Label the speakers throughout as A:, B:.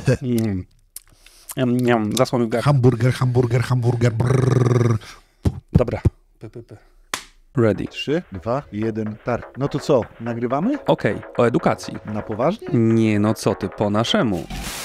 A: Zasłonił gardło.
B: Hamburger. Brrr.
A: Dobra. Ready.
C: 3, 2, 1, start. No to co, nagrywamy?
A: Okej, o edukacji.
C: Na poważnie?
A: Nie no co ty, po naszemu.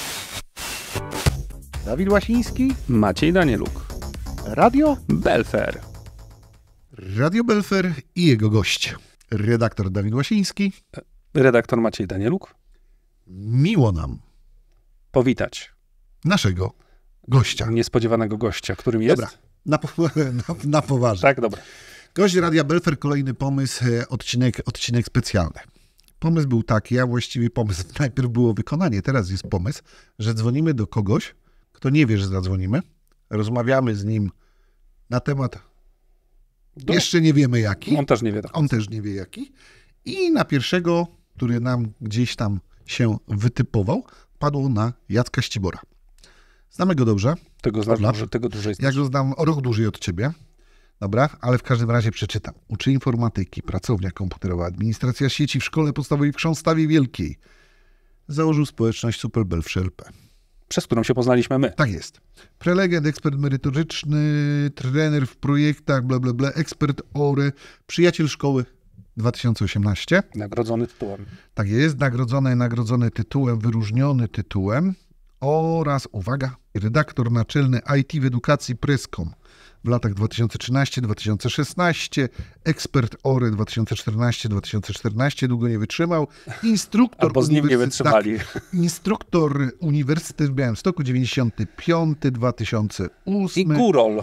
C: Dawid Łasiński,
A: Maciej Danieluk.
C: Radio
A: Belfer.
B: Radio Belfer i jego gość. Redaktor Dawid Łasiński.
A: Redaktor Maciej Danieluk.
B: Miło nam
A: Powitać
B: naszego gościa.
A: niespodziewanego gościa, którym jest...
B: Dobra, na poważnie.
A: Tak, dobra.
B: Gość Radia Belfer, kolejny pomysł, odcinek specjalny. Pomysł był taki, najpierw było wykonanie, teraz jest pomysł, że dzwonimy do kogoś, kto nie wie, że zadzwonimy. Rozmawiamy z nim na temat, jeszcze nie wiemy jaki.
A: On też nie wie.
B: On też nie wie jaki. I na pierwszego, który nam gdzieś tam się wytypował, padło na Jacka Ścibora. Znamy go dobrze.
A: Tego dłużej
B: Ja go znam o rok dłużej od ciebie. Dobra, ale w każdym razie przeczytam. Uczy informatyki, pracownia komputerowa, administracja sieci w szkole podstawowej w Chrząstawie Wielkiej. Założył społeczność Superbel w LP.
A: Przez którą się poznaliśmy my.
B: Tak jest. Prelegent, ekspert merytoryczny, trener w projektach, bla, bla, bla, ekspert ORE, przyjaciel szkoły 2018.
A: Nagrodzony tytułem.
B: Tak jest, nagrodzony tytułem, wyróżniony tytułem oraz, uwaga, redaktor naczelny IT w edukacji Press.com w latach 2013-2016, ekspert ORE 2014-2014, długo nie wytrzymał, instruktor
A: Albo z nim nie wytrzymali.
B: Instruktor Uniwersytet w Białymstoku 95-2008.
A: I Górol.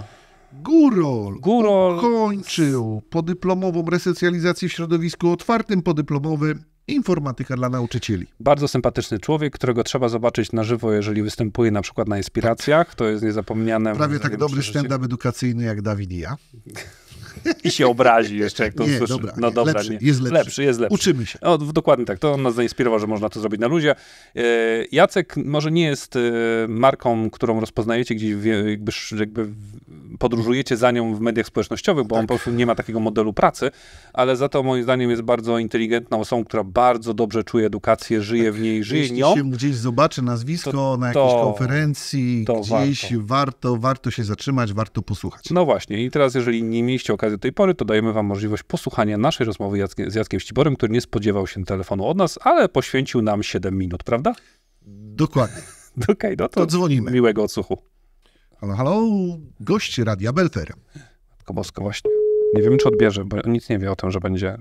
B: Górol kończył podyplomową resocjalizację w środowisku otwartym, podyplomowy informatyka dla nauczycieli.
A: Bardzo sympatyczny człowiek, którego trzeba zobaczyć na żywo, jeżeli występuje na przykład na Inspiracjach. To jest niezapomniane.
B: Prawie tak dobry stand-up edukacyjny jak Dawid i ja.
A: I się obrazi jeszcze, jak to usłyszy.
B: Dobra,
A: no dobra,
B: lepszy,
A: nie.
B: jest lepszy.
A: Jest lepszy.
B: Uczymy się.
A: O, dokładnie tak. To on nas zainspirował, że można to zrobić na luzie. Jacek może nie jest marką, którą rozpoznajecie gdzieś, jakby podróżujecie za nią w mediach społecznościowych, bo on po prostu nie ma takiego modelu pracy, ale za to moim zdaniem jest bardzo inteligentną osobą, która bardzo dobrze czuje edukację, żyje w niej, żyje
B: Jeśli
A: nią.
B: się gdzieś zobaczy nazwisko na jakiejś konferencji, gdzieś warto się zatrzymać, warto posłuchać.
A: No właśnie. I teraz, jeżeli nie mieliście okazji do tej pory, to dajemy wam możliwość posłuchania naszej rozmowy z Jackiem Ściborem, który nie spodziewał się telefonu od nas, ale poświęcił nam 7 minut, prawda?
B: Dokładnie.
A: Okej, no to
B: dzwonimy.
A: Miłego odsłuchu.
B: Halo, gość Radia Belfer.
A: Matko Boska, właśnie. Nie wiem, czy odbierze, bo nic nie wie o tym, że będzie...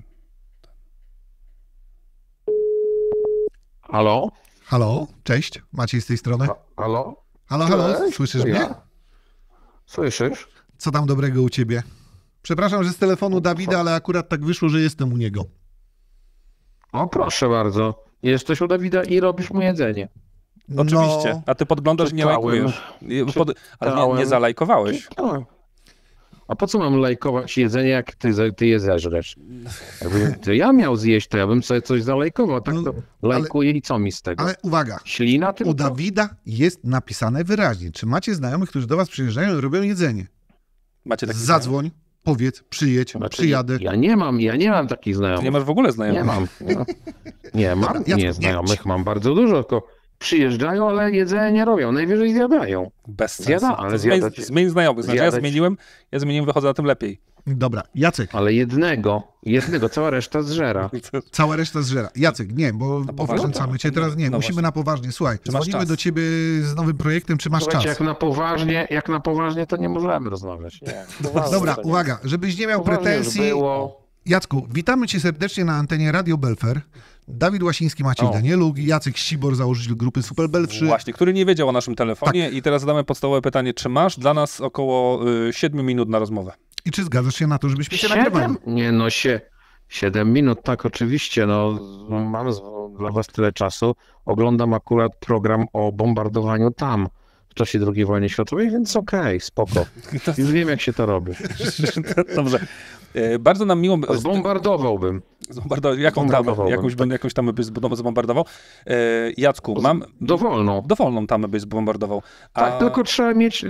D: Halo,
B: cześć. Maciej z tej strony.
D: Halo,
B: Halo, słyszysz mnie?
D: Słyszysz?
B: Co tam dobrego u ciebie? Przepraszam, że z telefonu Dawida, ale akurat tak wyszło, że jestem u niego.
D: O, proszę bardzo. Jesteś u Dawida i robisz mu jedzenie.
A: Oczywiście.
B: No,
A: A ty podglądasz i nie lajkujesz. Ale nie zalajkowałeś.
D: A po co mam lajkować jedzenie, jak ty je zeżresz? Jakbym to ja miał zjeść, to ja bym sobie coś zalajkował. Tak to lajkuję i co mi z tego?
B: Ale uwaga,
D: Ślina tylko?
B: u Dawida jest napisane wyraźnie. Czy macie znajomych, którzy do was przyjeżdżają i robią jedzenie?
A: Macie taki
B: Zadzwoń, powiedz, przyjedź, przyjadę.
D: Ja nie mam takich znajomych.
A: Ty nie masz w ogóle znajomych.
D: Nie mam. Nie mam. Nie znajomych mam bardzo dużo, tylko przyjeżdżają, ale jedzenie nie robią. Najwyżej zjadają.
A: Bez sensu.
D: Ale
A: zmień znajomych. Znaczy ja zmieniłem, wychodzę na tym lepiej.
B: Dobra, Jacek.
D: Ale jednego, cała reszta zżera.
B: Cała reszta zżera. Jacek, nie, bo wkręcamy cię teraz. Nie, musimy na poważnie. Słuchaj, dzwonimy do ciebie z nowym projektem, czy masz czas?
D: Jak na poważnie, to nie możemy rozmawiać. Nie.
B: Dobra, uwaga, żebyś nie miał pretensji. Jacku, witamy cię serdecznie na antenie Radio Belfer. Dawid Łasiński, Maciej Danieluk, Jacek Ścibor, założyciel grupy Superbel 3.
A: Właśnie, który nie wiedział o naszym telefonie i teraz zadamy podstawowe pytanie, czy masz dla nas około 7 minut na rozmowę?
B: I czy zgadzasz się na to, żebyśmy się nagrywali?
D: Nie, 7 minut, tak, oczywiście, mam dla was tyle czasu. Oglądam akurat program o bombardowaniu tam w czasie II wojny światowej, więc okej, spoko. Już wiem, jak się to robi.
A: Dobrze. Bardzo nam miło...
D: Zbombardowałbym.
A: Zbombardował.
D: Bombardowałbym,
A: Jakąś tamę byś zbombardował. Jacku, mam... Dowolną tamę byś zbombardował.
D: Tak, tylko trzeba mieć,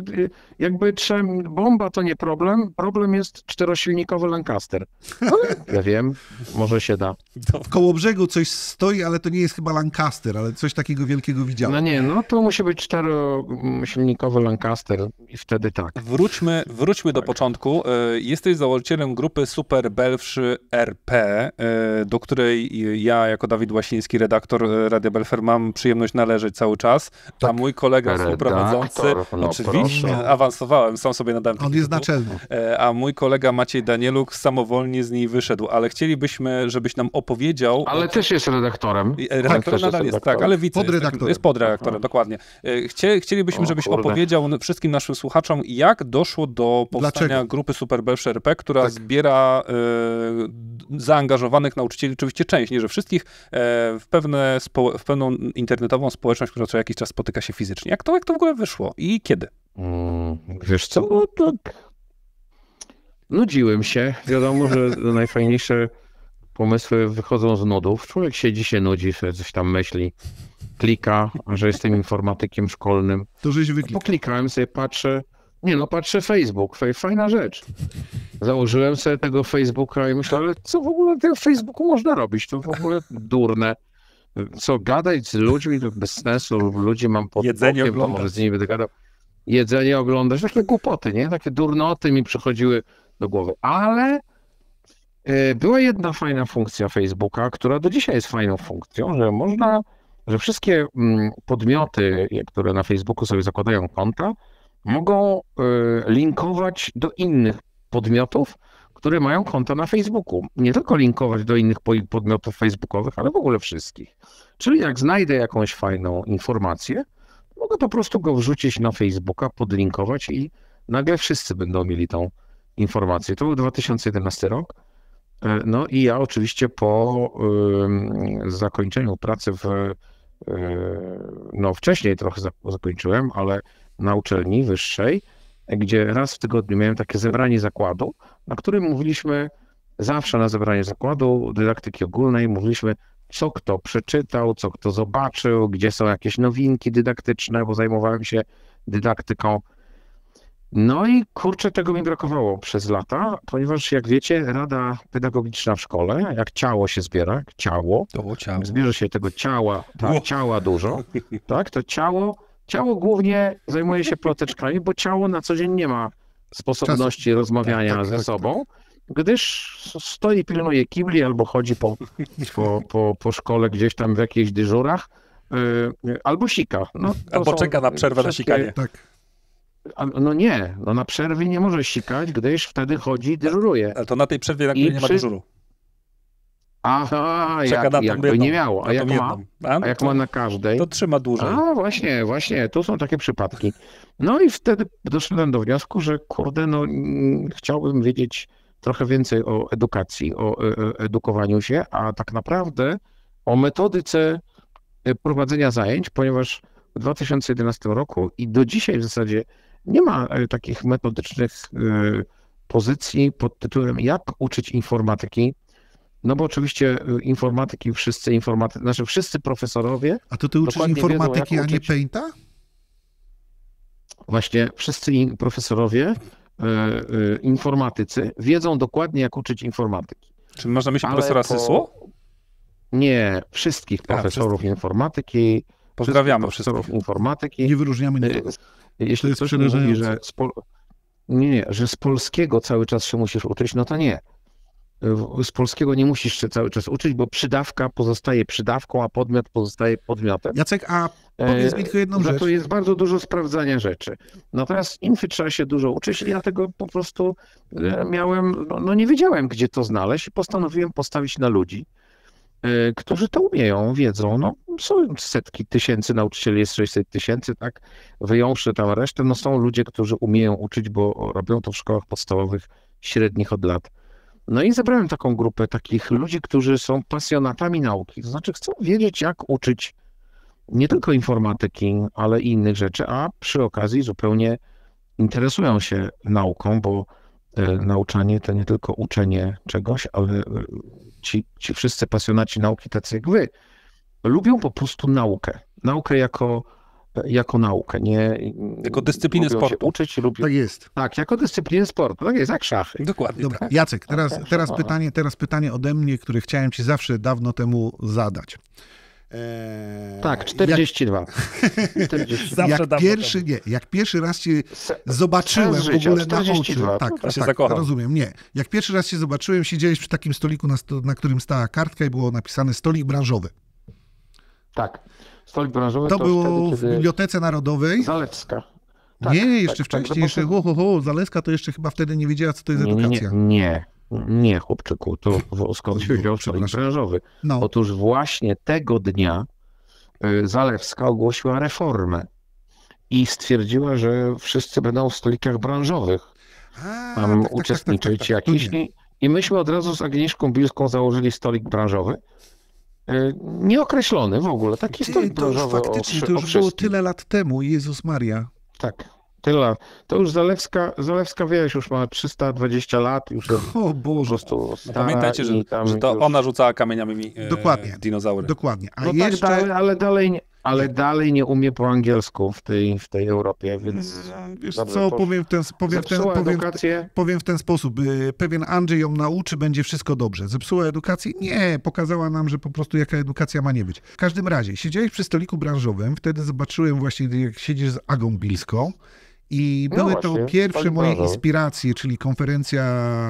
D: bomba to nie problem, problem jest czterosilnikowy Lancaster. Ale ja wiem, może się da.
B: W Kołobrzegu coś stoi, ale to nie jest chyba Lancaster, ale coś takiego wielkiego widziałem.
D: No nie, no to musi być czterosilnikowy Lancaster i wtedy tak.
A: Wróćmy do początku. Jesteś założycielem grupy Super Belfrzy RP, do której ja jako Dawid Łasiński, redaktor Radia Belfer, mam przyjemność należeć cały czas, a mój kolega współprowadzący, oczywiście, awansowałem, sam sobie nadałem.
B: On jest naczelny.
A: A mój kolega Maciej Danieluk samowolnie z niej wyszedł, ale chcielibyśmy, żebyś nam opowiedział...
D: Ale też jest redaktorem.
A: Redaktorem nadal jest, tak, ale
B: podredaktorem.
A: Podredaktorem, dokładnie. Chcielibyśmy, żebyś opowiedział wszystkim naszym słuchaczom, jak doszło do powstania grupy Super Belfrzy RP, która zbiera zaangażowanych nauczycieli, oczywiście część, nie że wszystkich, w pewną internetową społeczność, która co jakiś czas spotyka się fizycznie. Jak to w ogóle wyszło i kiedy?
D: Wiesz co, no tak nudziłem się. Wiadomo, że najfajniejsze pomysły wychodzą z nudów. Człowiek siedzi, się nudzi, sobie coś tam myśli, klika, że jestem informatykiem szkolnym.
B: To żeś wyklikał.
D: Poklikałem sobie, patrzę Facebook, fajna rzecz. Założyłem sobie tego Facebooka i myślę, ale co w ogóle na tym Facebooku można robić? To w ogóle durne. Co, gadać z ludźmi, to bez sensu, ludzi mam pod
A: jedzenie
D: bokiem, to może z nimi będę gadał. Jedzenie oglądać, takie głupoty, nie? Takie durnoty mi przychodziły do głowy. Ale była jedna fajna funkcja Facebooka, która do dzisiaj jest fajną funkcją, że wszystkie podmioty, które na Facebooku sobie zakładają konta, mogą linkować do innych podmiotów, które mają konta na Facebooku. Nie tylko linkować do innych podmiotów facebookowych, ale w ogóle wszystkich. Czyli jak znajdę jakąś fajną informację, mogę po prostu go wrzucić na Facebooka, podlinkować i nagle wszyscy będą mieli tą informację. To był 2011 rok. No i ja oczywiście po zakończeniu pracy wcześniej trochę zakończyłem, ale na uczelni wyższej, gdzie raz w tygodniu miałem takie zebranie zakładu, na którym mówiliśmy, zawsze na zebraniu zakładu dydaktyki ogólnej, mówiliśmy, co kto przeczytał, co kto zobaczył, gdzie są jakieś nowinki dydaktyczne, bo zajmowałem się dydaktyką. No i kurczę, tego mi brakowało przez lata, ponieważ jak wiecie, Rada Pedagogiczna w szkole, jak ciało się zbiera, zbierze się tego ciała dużo, tak, to ciało głównie zajmuje się ploteczkami, bo ciało na co dzień nie ma sposobności rozmawiania ze sobą, gdyż stoi, pilnuje kibli albo chodzi po szkole gdzieś tam w jakichś dyżurach, albo sika. No,
A: albo czeka na przerwę na sikanie.
B: Tak.
D: No nie, na przerwie nie może sikać, gdyż wtedy chodzi i dyżuruje.
A: Ale to na tej przerwie, na której nie ma dyżuru.
D: Aha, jakby nie miało. A jak ma na każdej?
A: To trzyma dłużej.
D: A właśnie, tu są takie przypadki. No i wtedy doszedłem do wniosku, że kurde, chciałbym wiedzieć trochę więcej o edukacji, o edukowaniu się, a tak naprawdę o metodyce prowadzenia zajęć, ponieważ w 2011 roku i do dzisiaj w zasadzie nie ma takich metodycznych pozycji pod tytułem jak uczyć informatyki. No bo oczywiście informatyki, wszyscy profesorowie...
B: A to ty uczysz informatyki, a nie Painta?
D: Właśnie wszyscy profesorowie, informatycy wiedzą dokładnie jak uczyć informatyki.
A: Czy można myśleć profesora Sysło?
D: Nie, wszystkich profesorów informatyki.
A: Pozdrawiamy
D: profesorów informatyki.
B: Nie wyróżniamy nikogo.
D: Jeśli ktoś mówi, że z polskiego cały czas się musisz uczyć, no to nie. Z polskiego nie musisz się cały czas uczyć, bo przydawka pozostaje przydawką, a podmiot pozostaje podmiotem.
B: Jacek, a powiedz mi tylko jedną rzecz.
D: To jest bardzo dużo sprawdzania rzeczy. Natomiast infy trzeba się dużo uczyć i dlatego po prostu miałem, nie wiedziałem, gdzie to znaleźć i postanowiłem postawić na ludzi, którzy to umieją, wiedzą. Są setki tysięcy nauczycieli, jest 600 tysięcy, tak? Wyjąwszy tam resztę, są ludzie, którzy umieją uczyć, bo robią to w szkołach podstawowych, średnich od lat. No i zebrałem taką grupę takich ludzi, którzy są pasjonatami nauki, to znaczy chcą wiedzieć, jak uczyć nie tylko informatyki, ale i innych rzeczy, a przy okazji zupełnie interesują się nauką, bo nauczanie to nie tylko uczenie czegoś, ale ci wszyscy pasjonaci nauki, tacy jak wy, lubią po prostu naukę. Naukę jako naukę, nie
A: Jako dyscyplinę
D: lubią
A: sportu.
D: się uczyć, lubią,
B: Tak jest.
D: tak, jako dyscyplinę sportu, tak jest, jak szachy.
A: Dokładnie.
B: Dobra,
A: tak.
B: Jacek, teraz
D: no.
B: pytanie ode mnie, które chciałem ci zawsze dawno temu zadać.
D: Tak, 42. 42.
A: Zawsze dawno
B: Jak pierwszy raz cię zobaczyłem
D: sens
B: w
D: życia,
B: ogóle na
D: 42,
B: oczy. Tak,
A: to się
B: tak,
A: zakochał.
B: rozumiem. Nie. Jak pierwszy raz cię zobaczyłem, siedziałeś przy takim stoliku, na którym stała kartka i było napisane stolik branżowy.
D: Tak, stolik branżowy
B: To było
D: wtedy,
B: w
D: kiedy
B: Bibliotece Narodowej.
D: Zalewska. Tak,
B: Nie, jeszcze
D: tak,
B: wcześniej,
D: tak,
B: jeszcze Zaleska to jeszcze chyba wtedy nie wiedziała, co to jest
D: Nie,
B: edukacja.
D: nie, chłopczyku, to skąd się wziął stolik
B: Przepraszam.
D: branżowy?
B: No.
D: Otóż właśnie tego dnia Zalewska ogłosiła reformę i stwierdziła, że wszyscy będą w stolikach branżowych tam uczestniczyć
B: To
D: jakiś.
B: nie.
D: I myśmy od razu z Agnieszką Bilską założyli stolik branżowy. Nieokreślony w ogóle, taki stolik
B: To już
D: branżowy
B: faktycznie,
D: o
B: to już było
D: wszystkim.
B: tyle lat temu, Jezus Maria.
D: Tak, tyle lat. To już Zalewska wiesz, już ma 320 lat, już jest
B: O
D: po
B: Boże,
D: prostu stara.
A: Pamiętajcie,
D: i tam
A: że to
D: już...
A: ona rzucała kamieniami
B: Dokładnie.
A: w dinozaury.
B: dokładnie. A
D: No
B: jeszcze...
D: tak, ale dalej nie umie po angielsku w tej Europie, więc...
B: Wiesz
D: Dobrze,
B: co,
D: to zepsuła edukację.
B: powiem w ten sposób. Pewien Andrzej ją nauczy, będzie wszystko dobrze. Zepsuła edukację? Nie, pokazała nam, że po prostu jaka edukacja ma nie być. W każdym razie, siedziałeś przy stoliku branżowym, wtedy zobaczyłem właśnie, jak siedzisz z Agą Bilską i
D: No
B: były to
D: właśnie,
B: pierwsze
D: stolik
B: moje
D: branżowy.
B: inspiracje, czyli konferencja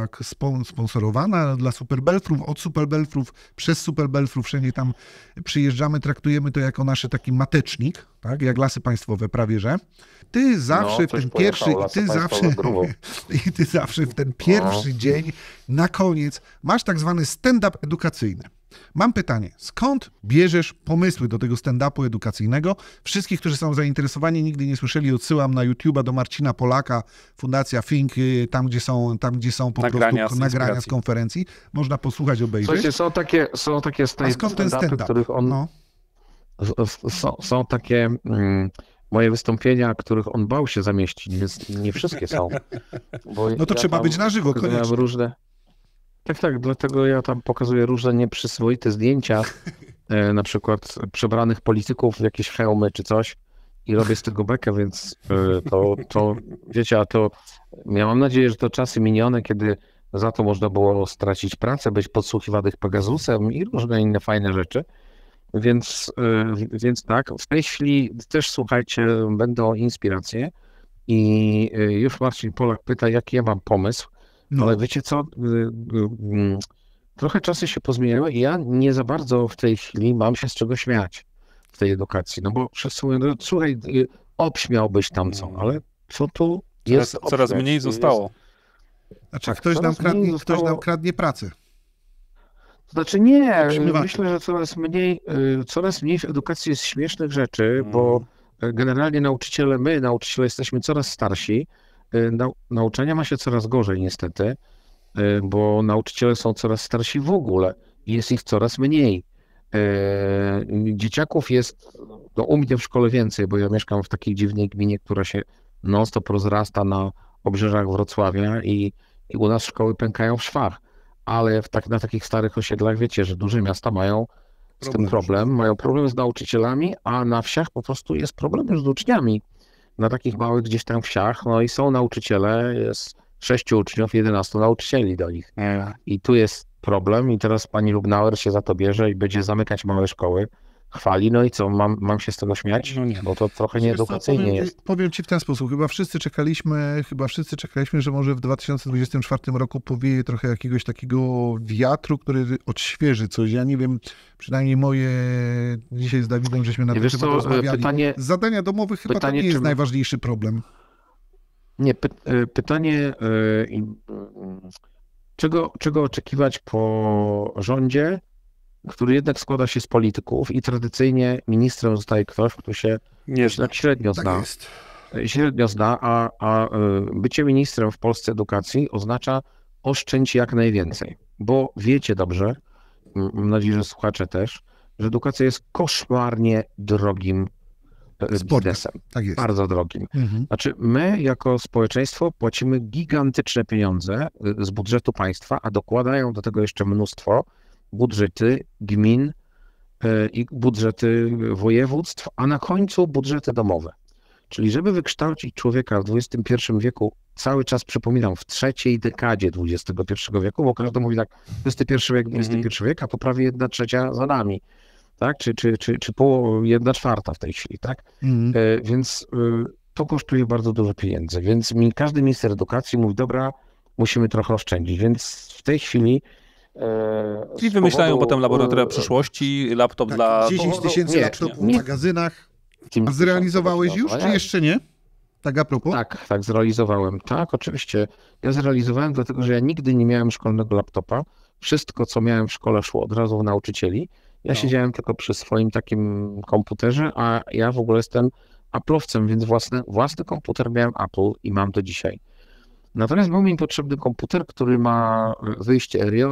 B: sponsorowana dla Superbelfrów, od Superbelfrów, przez Superbelfrów, wszędzie tam przyjeżdżamy, traktujemy to jako nasz taki matecznik, tak, jak Lasy Państwowe prawie, że. Ty zawsze w
D: coś
B: ten
D: pojechał,
B: pierwszy,
D: Lasy
B: ty
D: Państwowe
B: zawsze,
D: grubą.
B: i ty zawsze w ten pierwszy dzień, na koniec, masz tak zwany stand-up edukacyjny. Mam pytanie, skąd bierzesz pomysły do tego stand-upu edukacyjnego? Wszystkich, którzy są zainteresowani, nigdy nie słyszeli, odsyłam na YouTube'a do Marcina Polaka, Fundacja Think, tam gdzie są po
A: Nagrania
B: prostu
A: z
B: nagrania z
A: inspiracji.
B: konferencji. Można posłuchać, obejrzeć.
D: Słuchajcie, są takie
B: A skąd ten
D: stand-upy,
B: stand-up?
D: których on...
B: No.
D: Są takie moje wystąpienia, których on bał się zamieścić, więc nie wszystkie są. Bo
B: No to trzeba
D: tam
B: być na żywo,
D: pokazałem
B: koniecznie.
D: różne. Tak, dlatego ja tam pokazuję różne nieprzyswoite zdjęcia, na przykład przebranych polityków w jakieś hełmy czy coś i robię z tego bekę, więc to wiecie, a to ja mam nadzieję, że to czasy minione, kiedy za to można było stracić pracę, być podsłuchiwanych Pegasusem i różne inne fajne rzeczy. Więc tak, w tej chwili też słuchajcie, będą inspiracje i już Marcin Polak pyta, jaki ja mam pomysł,
B: No.
D: ale wiecie co, trochę czasy się pozmieniały i ja nie za bardzo w tej chwili mam się z czego śmiać w tej edukacji, no bo wszyscy mówią, no, słuchaj, obśmiałbyś tam co, ale co tu jest
A: Coraz
D: obśmiać?
A: mniej zostało.
B: Znaczy,
D: Tak,
B: ktoś nam
D: coraz mniej
B: ktoś
D: zostało-
B: nam kradnie pracę.
D: To znaczy nie,
B: Obśmiewacze.
D: myślę, że coraz mniej w edukacji jest śmiesznych rzeczy, bo generalnie nauczyciele jesteśmy coraz starsi, nauczania ma się coraz gorzej niestety, bo nauczyciele są coraz starsi w ogóle i jest ich coraz mniej. Dzieciaków jest u mnie w szkole więcej, bo ja mieszkam w takiej dziwnej gminie, która się non-stop rozrasta na obrzeżach Wrocławia i u nas szkoły pękają w szwach. Ale na takich starych osiedlach wiecie, że duże miasta mają z tym problem, mają problem z nauczycielami, a na wsiach po prostu jest problem już z uczniami. Na takich małych gdzieś tam wsiach, no i są nauczyciele, jest 6 uczniów, 11 nauczycieli do nich. I tu jest problem i teraz pani Lubnauer się za to bierze i będzie zamykać małe szkoły, chwali, no i co, mam się z tego śmiać?
A: No nie.
D: Bo to trochę
B: Wiesz co,
D: nieedukacyjnie jest.
B: Powiem ci w ten sposób, chyba wszyscy czekaliśmy, że może w 2024 roku powieje trochę jakiegoś takiego wiatru, który odświeży coś. Ja nie wiem, przynajmniej dzisiaj z Dawidem żeśmy na ten
D: Wiesz
B: temat
D: co,
B: rozmawiali.
D: pytanie-
B: Z zadania domowych chyba to
D: pytanie,
B: nie jest
D: czy-
B: najważniejszy problem.
D: Nie, pytanie, czego oczekiwać po rządzie, który jednak składa się z polityków i tradycyjnie ministrem zostaje ktoś, kto się
A: Nie znam.
D: tak średnio
B: Tak
D: zna.
B: jest.
D: Średnio zna, a bycie ministrem w Polsce edukacji oznacza oszczędź jak najwięcej, bo wiecie dobrze, mam nadzieję, że słuchacze też, że edukacja jest koszmarnie drogim biznesem.
B: Tak jest.
D: Bardzo drogim. Znaczy, my jako społeczeństwo płacimy gigantyczne pieniądze z budżetu państwa, a dokładają do tego jeszcze mnóstwo budżety gmin i budżety województw, a na końcu budżety domowe. Czyli żeby wykształcić człowieka w XXI wieku, cały czas przypominam, w trzeciej dekadzie XXI wieku, bo każdy mówi tak, XXI wiek, a to prawie 1/3 za nami, tak? Czy 1/4 w tej chwili, tak? Więc to kosztuje bardzo dużo pieniędzy, więc każdy minister edukacji mówi, dobra, musimy trochę oszczędzić, więc w tej chwili
A: Czyli wymyślają potem laboratoria przyszłości, laptop dla...
B: 10 000 laptopów w magazynach. A zrealizowałeś już, czy jeszcze nie? Tak a propos?
D: Tak, zrealizowałem. Tak, oczywiście. Ja zrealizowałem, dlatego że ja nigdy nie miałem szkolnego laptopa. Wszystko, co miałem w szkole, szło od razu w nauczycieli. Ja siedziałem tylko przy swoim takim komputerze, a ja w ogóle jestem Apple'owcem, więc własny komputer miałem Apple i mam do dzisiaj. Natomiast był mi potrzebny komputer, który ma wyjście RJ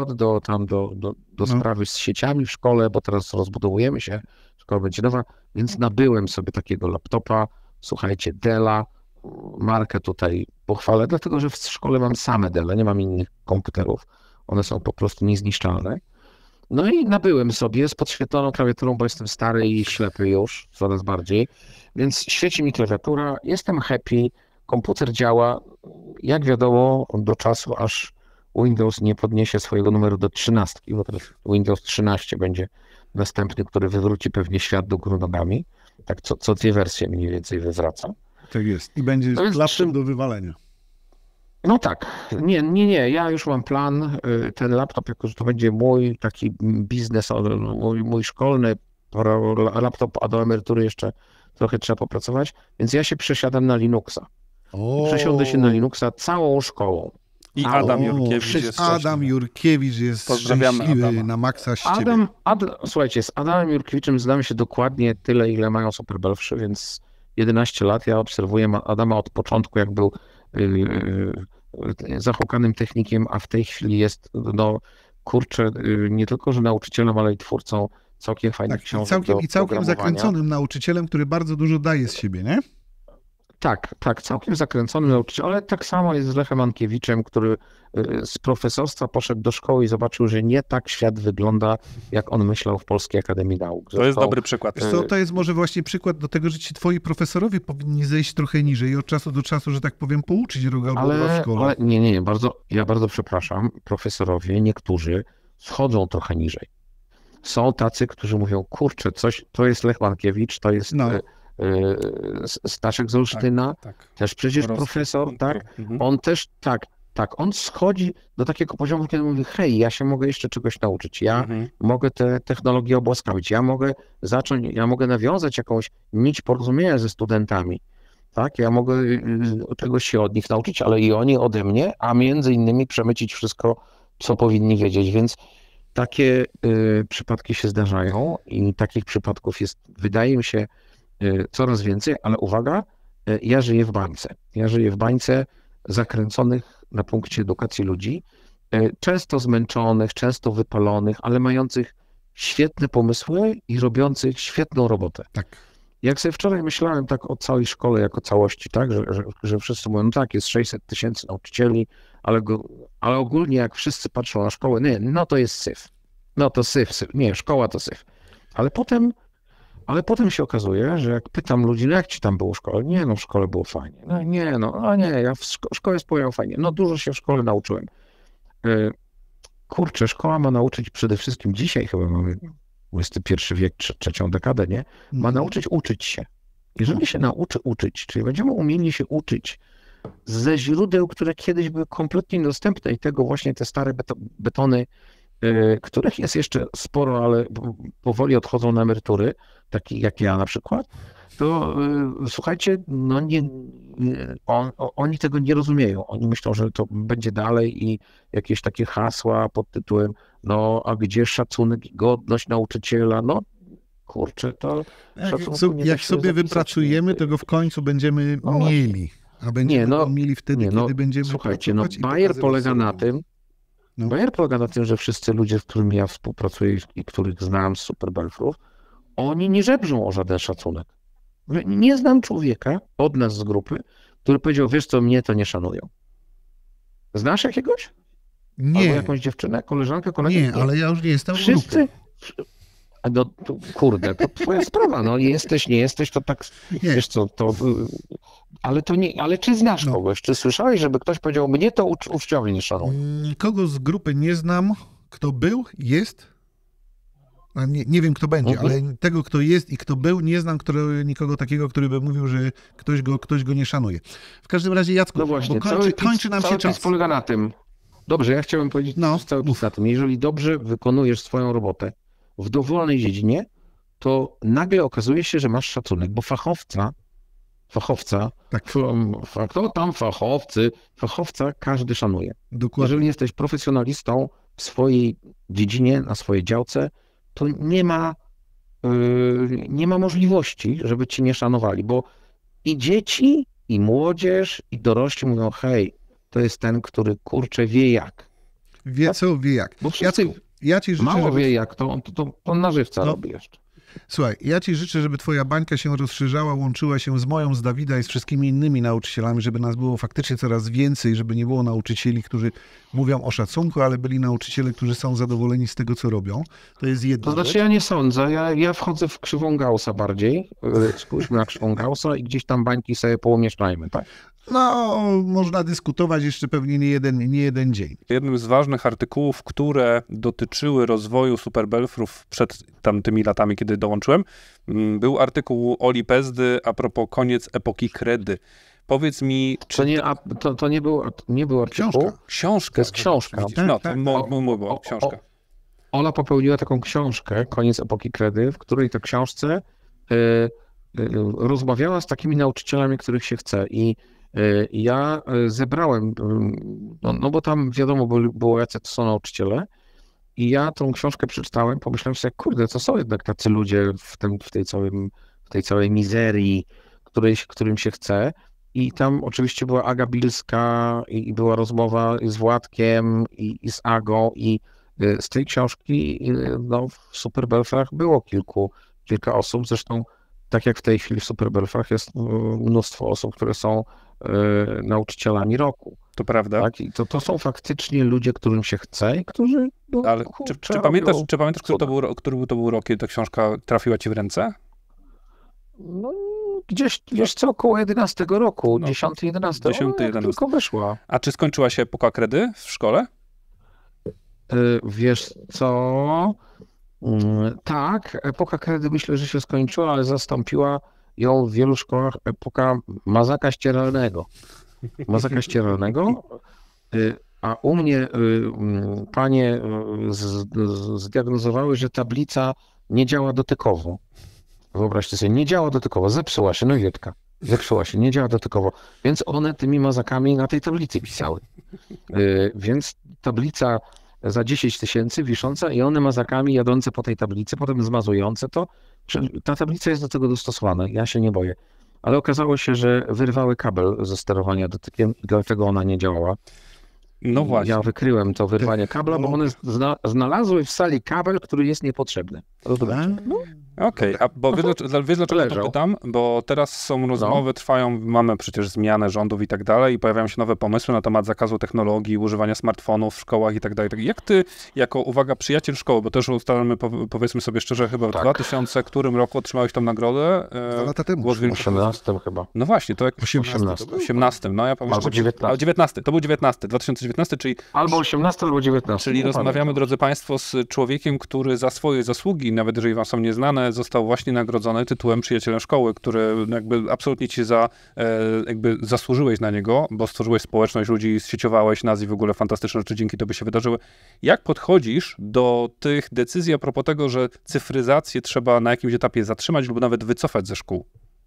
D: do sprawy z sieciami w szkole, bo teraz rozbudowujemy się, szkoła będzie nowa, więc nabyłem sobie takiego laptopa, słuchajcie, Della, markę tutaj pochwalę, dlatego że w szkole mam same Delle, nie mam innych komputerów, one są po prostu niezniszczalne. No i nabyłem sobie z podświetloną klawiaturą, bo jestem stary i ślepy już, coraz bardziej, więc świeci mi klawiatura, jestem happy, komputer działa, jak wiadomo, do czasu, aż Windows nie podniesie swojego numeru do 13, bo teraz Windows 13 będzie następny, który wywróci pewnie świat do góry nogami. Tak co 2 wersje mniej więcej wywraca.
B: Tak jest. I będzie laptop do wywalenia.
D: No tak. Nie. Ja już mam plan. Ten laptop, jako że to będzie mój taki biznes, mój szkolny laptop, a do emerytury jeszcze trochę trzeba popracować, więc ja się przesiadam na Linuxa. Przesiądę się na Linuxa całą szkołą.
A: I Adam Jurkiewicz jest
B: szczęśliwy
A: Adama.
B: na maksa z
D: Słuchajcie, z Adamem Jurkiewiczem znamy się dokładnie tyle, ile mają Superbelfrzy, więc 11 lat. Ja obserwuję Adama od początku, jak był zahukanym technikiem, a w tej chwili jest, nie tylko, że nauczycielem, ale i twórcą całkiem fajnych książek
B: i całkiem zakręconym nauczycielem, który bardzo dużo daje z siebie, nie?
D: Tak, całkiem zakręcony nauczyciel, ale tak samo jest z Lechem Ankiewiczem, który z profesorstwa poszedł do szkoły i zobaczył, że nie tak świat wygląda, jak on myślał w Polskiej Akademii Nauk.
A: To jest dobry przykład.
B: To jest może właśnie przykład do tego, że ci twoi profesorowie powinni zejść trochę niżej i od czasu do czasu, że tak powiem, pouczyć rok albo 2 w szkole.
D: Ale nie, ja bardzo przepraszam, profesorowie, niektórzy schodzą trochę niżej. Są tacy, którzy mówią, kurczę, to jest Lech Mankiewicz, to jest... Staszek z Olsztyna, też przecież profesor, tak? On też, on schodzi do takiego poziomu, kiedy mówi, hej, ja się mogę jeszcze czegoś nauczyć, ja mogę te technologie obłaskawić, ja mogę nawiązać jakąś nić porozumienia ze studentami, tak? Ja mogę czegoś się od nich nauczyć, ale i oni ode mnie, a między innymi przemycić wszystko, co powinni wiedzieć, więc takie przypadki się zdarzają i takich przypadków jest, wydaje mi się, coraz więcej, ale uwaga, ja żyję w bańce. Ja żyję w bańce zakręconych na punkcie edukacji ludzi, często zmęczonych, często wypalonych, ale mających świetne pomysły i robiących świetną robotę.
B: Tak.
D: Jak sobie wczoraj myślałem tak o całej szkole jako całości, tak, że wszyscy mówią, no tak, jest 600 000 nauczycieli, ale ogólnie jak wszyscy patrzą na szkołę, nie, no to jest syf. No to syf. Nie, szkoła to syf. Ale potem się okazuje, że jak pytam ludzi, no jak ci tam było w szkole? Nie, no w szkole było fajnie. Ja w szkole spojrzałem fajnie. No dużo się w szkole nauczyłem. Kurczę, szkoła ma nauczyć przede wszystkim, dzisiaj chyba mamy XXI wiek, trzecią dekadę, nie? Ma nauczyć uczyć się. Jeżeli się nauczy uczyć, czyli będziemy umieli się uczyć ze źródeł, które kiedyś były kompletnie niedostępne i tego właśnie te stare betony, których jest jeszcze sporo, ale powoli odchodzą na emerytury, taki jak ja na przykład, to słuchajcie, oni tego nie rozumieją. Oni myślą, że to będzie dalej i jakieś takie hasła pod tytułem, a gdzie szacunek i godność nauczyciela? No kurczę, to
B: jak sobie wypracujemy, to go w końcu będziemy mieli. A będziemy mieli wtedy, kiedy będziemy...
D: Słuchajcie, bajer polega na tym, bajer polega na tym, że wszyscy ludzie, z którymi ja współpracuję i których znam z Superbelfrów, oni nie żebrzą o żaden szacunek. Nie znam człowieka od nas z grupy, który powiedział, wiesz co, mnie to nie szanują. Znasz jakiegoś? Albo
B: Nie,
D: jakąś dziewczynę, koleżankę, kolegę?
B: nie, ale ja już nie jestem w
D: Wszyscy?
B: grupie.
D: No, kurde, to twoja sprawa, no jesteś, nie jesteś, to tak,
B: Nie.
D: wiesz co, to, ale to nie, ale czy znasz
B: No.
D: kogoś, czy słyszałeś, żeby ktoś powiedział, mnie to uczniowie nie szanują?
B: Kogo z grupy nie znam, kto był, jest. A nie wiem, kto będzie, ale tego, kto jest i kto był, nie znam nikogo takiego, który by mówił, że ktoś go nie szanuje. W każdym razie, Jacku,
D: No właśnie,
B: bo kończy nam się
D: cały
B: czas.
D: pizz polega na tym, dobrze, ja chciałem powiedzieć,
B: No,
D: cały pizz na tym, jeżeli dobrze wykonujesz swoją robotę w dowolnej dziedzinie, to nagle okazuje się, że masz szacunek, bo fachowca,
B: Tak.
D: kto tam fachowca każdy szanuje.
B: Dokładnie.
D: Jeżeli jesteś profesjonalistą w swojej dziedzinie, na swojej działce, to nie ma możliwości, żeby ci nie szanowali, bo i dzieci, i młodzież, i dorośli mówią, hej, to jest ten, który kurczę wie jak.
B: Wie co, wie jak.
D: Bo wszyscy
B: Jacku, ja ci życzę,
D: mało wie jak, to on na żywca
B: No.
D: robi jeszcze.
B: Słuchaj, ja ci życzę, żeby twoja bańka się rozszerzała, łączyła się z moją, z Dawida i z wszystkimi innymi nauczycielami, żeby nas było faktycznie coraz więcej, żeby nie było nauczycieli, którzy mówią o szacunku, ale byli nauczyciele, którzy są zadowoleni z tego, co robią. To jest jedna
D: To znaczy
B: rzecz.
D: ja nie sądzę, ja wchodzę w krzywą Gaussa bardziej, spójrzmy na krzywą Gaussa i gdzieś tam bańki sobie poumieszczajmy, tak?
B: No, można dyskutować jeszcze pewnie nie jeden dzień.
A: Jednym z ważnych artykułów, które dotyczyły rozwoju superbelfrów przed tamtymi latami, kiedy dołączyłem, był artykuł Oli Pezdy a propos koniec epoki kredy. Powiedz mi,
D: To nie był artykuł.
B: Książka.
A: książka.
D: To jest książka.
A: Widzisz, no, to
B: Tak.
A: było książka.
D: Ola popełniła taką książkę, Koniec epoki kredy, w której to książce rozmawiała z takimi nauczycielami, których się chce. I ja zebrałem, no bo tam wiadomo było, jacy to są nauczyciele. I ja tą książkę przeczytałem, pomyślałem sobie, kurde, to są jednak tacy ludzie w tej całej mizerii, którym się chce. I tam oczywiście była Aga Bilska i była rozmowa z Władkiem i z Agą i z tej książki no, w Superbelfrach było kilka osób, zresztą tak jak w tej chwili w Superbelfrach jest mnóstwo osób, które są nauczycielami roku.
A: To prawda.
D: Tak? I to są faktycznie ludzie, którym się chce i którzy... No,
A: Ale
D: kurczę,
A: czy pamiętasz,
D: robią
A: który to był rok, kiedy ta książka trafiła ci w ręce?
D: No, gdzieś, wiesz co, około 11 roku,
A: No,
D: 10-11,
A: 10-11.
D: tylko wyszła.
A: A czy skończyła się epoka kredy w szkole?
D: Wiesz co, tak, epoka kredy myślę, że się skończyła, ale zastąpiła ją w wielu szkołach epoka mazaka ścieralnego. A u mnie panie zdiagnozowały, że tablica nie działa dotykowo. Wyobraźcie sobie, nie działa dotykowo, zepsuła się, no Wietka, zepsuła się, nie działa dotykowo, więc one tymi mazakami na tej tablicy pisały. Więc tablica za 10 000 wisząca i one mazakami jadące po tej tablicy, potem zmazujące to, ta tablica jest do tego dostosowana, ja się nie boję. Ale okazało się, że wyrwały kabel ze sterowania dotykiem i dlatego ona nie działała.
A: No właśnie.
D: Ja wykryłem to wyrwanie kabla, bo one znalazły w sali kabel, który jest niepotrzebny.
A: Okej, a bo wiesz dlaczego to
D: Leżał.
A: pytam? Bo teraz są rozmowy, trwają, mamy przecież zmianę rządów i tak dalej i pojawiają się nowe pomysły na temat zakazu technologii, używania smartfonów w szkołach i tak dalej. Jak ty, jako, uwaga, przyjaciel szkoły, bo też ustalamy, powiedzmy sobie szczerze, chyba w 2000 którym roku otrzymałeś tą nagrodę?
B: 2 lata temu.
A: Głos Wilczego.
D: 18 chyba.
A: No właśnie, to jak...
D: 18.
A: No ja pamiętam.
D: Albo 19.
A: 19, to był 2019, czyli
D: Albo 18, albo 19.
A: Czyli rozmawiamy, drodzy Państwo, z człowiekiem, który za swoje zasługi, nawet jeżeli Wam są nieznane, został właśnie nagrodzony tytułem Przyjacielem Szkoły, który jakby absolutnie Ci jakby zasłużyłeś na niego, bo stworzyłeś społeczność ludzi, sieciowałeś nas i w ogóle fantastyczne rzeczy dzięki Tobie się wydarzyły. Jak podchodzisz do tych decyzji a propos tego, że cyfryzację trzeba na jakimś etapie zatrzymać lub nawet wycofać ze szkół?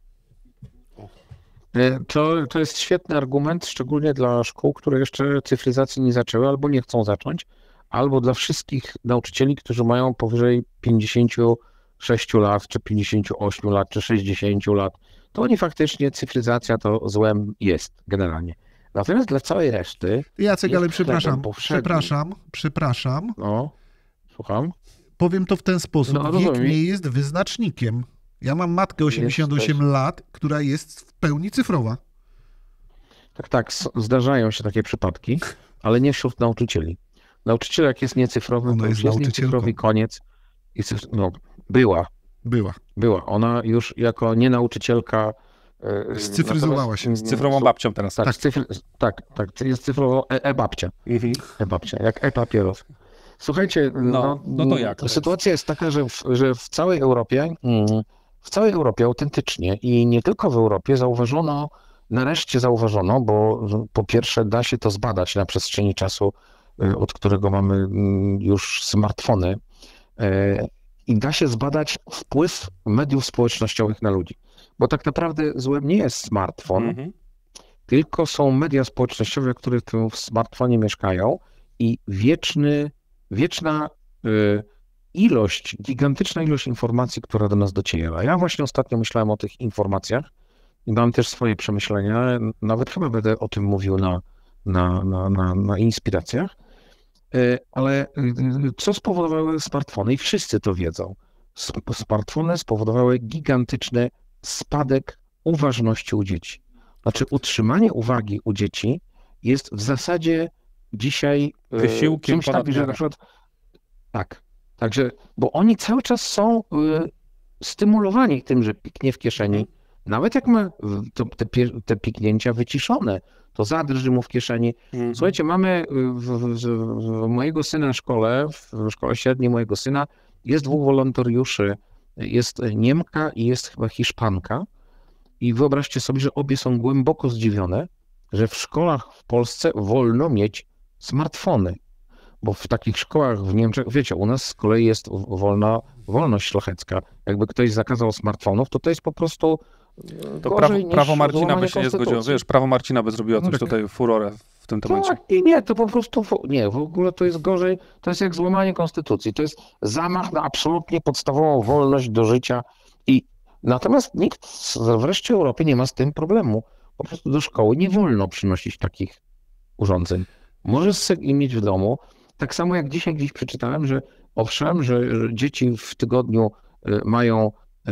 D: To jest świetny argument, szczególnie dla szkół, które jeszcze cyfryzacji nie zaczęły albo nie chcą zacząć, albo dla wszystkich nauczycieli, którzy mają powyżej 56 lat, czy 58 lat, czy 60 lat. To oni faktycznie, cyfryzacja to złem jest generalnie. Natomiast dla całej reszty...
B: Jacek,
D: jest
B: ale
D: chlebem powszednim.
B: przepraszam.
D: No, słucham.
B: Powiem to w ten sposób.
D: No,
B: Wiek
D: rozumiem.
B: nie jest wyznacznikiem. Ja mam matkę 88 lat, która jest w pełni cyfrowa.
D: Tak, zdarzają się takie przypadki, ale nie wśród nauczycieli. Nauczyciel jak jest niecyfrowy,
B: Ona
D: to
B: jest
D: już jest
B: nauczycielką.
D: niecyfrowy, koniec. No, była. Ona już jako nienauczycielka
B: Scyfryzowała się.
A: Z cyfrową babcią teraz.
D: Tak, jest cyfrową e-babcia. E-babcia, jak e-papieros. Słuchajcie,
A: no to jak to
D: sytuacja jest taka, że w całej Europie autentycznie i nie tylko w Europie nareszcie zauważono, bo po pierwsze da się to zbadać na przestrzeni czasu, od którego mamy już smartfony, i da się zbadać wpływ mediów społecznościowych na ludzi. Bo tak naprawdę złem nie jest smartfon, tylko są media społecznościowe, które w tym smartfonie mieszkają i wieczna gigantyczna ilość informacji, która do nas dociera. Ja właśnie ostatnio myślałem o tych informacjach i mam też swoje przemyślenia, nawet chyba będę o tym mówił na inspiracjach, ale co spowodowały smartfony i wszyscy to wiedzą. Smartfony spowodowały gigantyczny spadek uważności u dzieci. Znaczy utrzymanie uwagi u dzieci jest w zasadzie dzisiaj
A: wysiłkiem
D: czymś takim, że na przykład także, bo oni cały czas są stymulowani tym, że piknie w kieszeni. Nawet jak ma te piknięcia wyciszone, to zadrży mu w kieszeni. Słuchajcie, mamy w mojego syna szkole, w szkole średniej mojego syna jest 2 wolontariuszy. Jest Niemka i jest chyba Hiszpanka. I wyobraźcie sobie, że obie są głęboko zdziwione, że w szkołach w Polsce wolno mieć smartfony. Bo w takich szkołach w Niemczech, wiecie, u nas z kolei jest wolność szlachecka. Jakby ktoś zakazał smartfonów, to jest po prostu
A: to
D: gorzej
A: prawo
D: niż
A: Marcina by się nie zgodziło. Wiesz, prawo Marcina by zrobiło coś tutaj furorę w tym temacie.
D: Tak, nie, to po prostu, w ogóle to jest gorzej, to jest jak złamanie konstytucji. To jest zamach na absolutnie podstawową wolność do życia. Natomiast nikt w reszcie Europy nie ma z tym problemu. Po prostu do szkoły nie wolno przynosić takich urządzeń. Możesz sobie mieć w domu, tak samo jak dzisiaj gdzieś przeczytałem, że owszem, że dzieci w tygodniu mają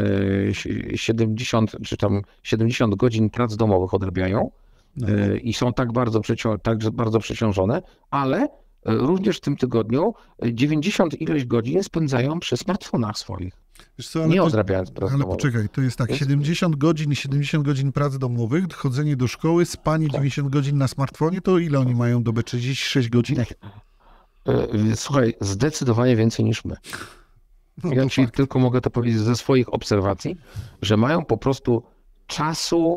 D: 70 godzin prac domowych odrabiają i są tak bardzo przeciążone, ale również w tym tygodniu 90 ileś godzin spędzają przy smartfonach swoich.
B: Wiesz co,
D: nie odrabiając prac
B: ale
D: domowych.
B: poczekaj, to jest tak, 70 godzin prac domowych, chodzenie do szkoły, spanie 90 godzin na smartfonie, to ile oni mają dobę? 36 godzin?
D: Słuchaj, zdecydowanie więcej niż my.
B: No,
D: Ja ci tylko mogę to powiedzieć ze swoich obserwacji, że mają po prostu czasu.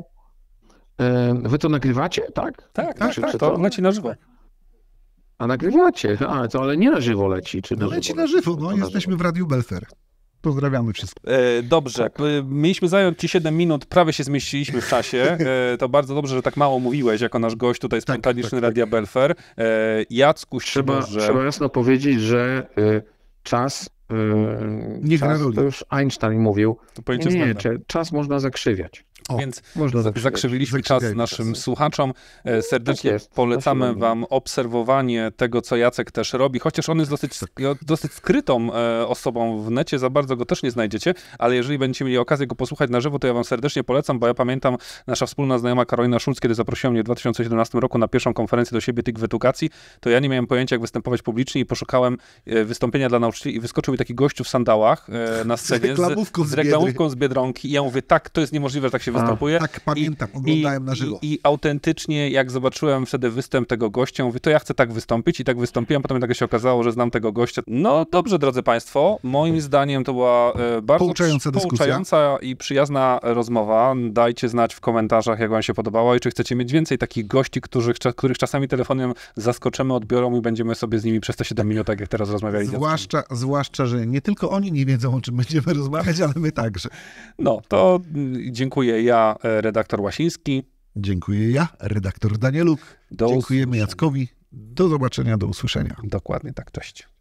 D: Wy to nagrywacie, tak?
A: Tak, to leci na żywo.
D: A nagrywacie, ale nie na żywo leci. Czy na
B: leci
D: żywo?
B: na żywo, jesteśmy w Radiu Belfer. Pozdrawiamy wszystkich.
A: Dobrze, mieliśmy zająć ci 7 minut, prawie się zmieściliśmy w czasie. To bardzo dobrze, że tak mało mówiłeś jako nasz gość tutaj spontaniczny Radia Belfer. Jacku,
D: trzeba jasno powiedzieć, że czas to już Einstein mówił, czas można zakrzywiać.
A: Więc zakrzywiliśmy czas naszym słuchaczom. Serdecznie polecamy wam obserwowanie tego, co Jacek też robi, chociaż on jest dosyć skrytą osobą w necie, za bardzo go też nie znajdziecie, ale jeżeli będziecie mieli okazję go posłuchać na żywo, to ja wam serdecznie polecam, bo ja pamiętam nasza wspólna znajoma Karolina Schulz, kiedy zaprosiła mnie w 2017 roku na pierwszą konferencję do siebie TIK w edukacji, to ja nie miałem pojęcia, jak występować publicznie i poszukałem wystąpienia dla nauczycieli i wyskoczył mi taki gościu w sandałach na scenie z reklamówką z Biedronki i ja mówię, tak, to jest niemożliwe, że tak się występuje.
B: Tak, pamiętam, oglądałem na żywo.
A: I autentycznie, jak zobaczyłem wtedy występ tego gościa, mówię, to ja chcę tak wystąpić i tak wystąpiłem, potem nagle się okazało, że znam tego gościa. No dobrze, drodzy państwo, moim zdaniem to była bardzo pouczająca i przyjazna rozmowa. Dajcie znać w komentarzach, jak wam się podobała i czy chcecie mieć więcej takich gości, których czasami telefonem zaskoczymy, odbiorą i będziemy sobie z nimi przez te 7 minut, tak jak teraz rozmawiali.
B: Zwłaszcza, że nie tylko oni nie wiedzą, o czym będziemy rozmawiać, ale my także.
A: No, to dziękuję ja, redaktor Łasiński.
B: Dziękuję ja, redaktor Danieluk. Dziękujemy Jackowi. Do zobaczenia, do usłyszenia.
A: Dokładnie tak, cześć.